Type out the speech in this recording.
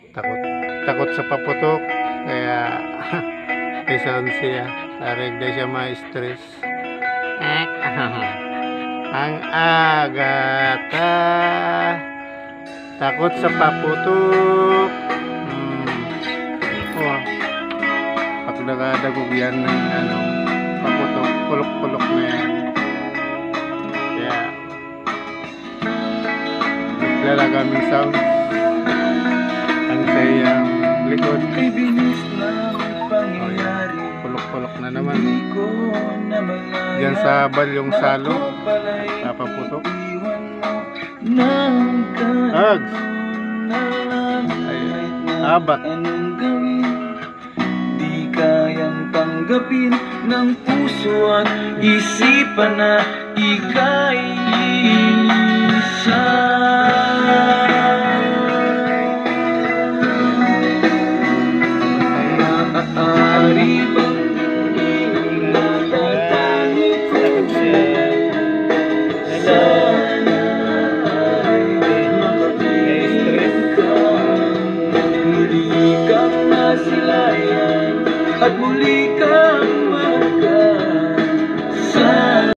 Takot, takot sa paputok. Kaya isan siya. Tarig na siya ma-stress. Ang agata. Takot sa paputok. Oh, pag nagadagog yan ng paputok, pulok-pulok na yan. Kaya naglalagaming sound ang sayang likod. Oh, yan. Pulok-pulok na naman. Diyan sa balyong salo, papaputok. Ags! Ay, abat. Di kayang tanggapin ng puso at isipan na ika'y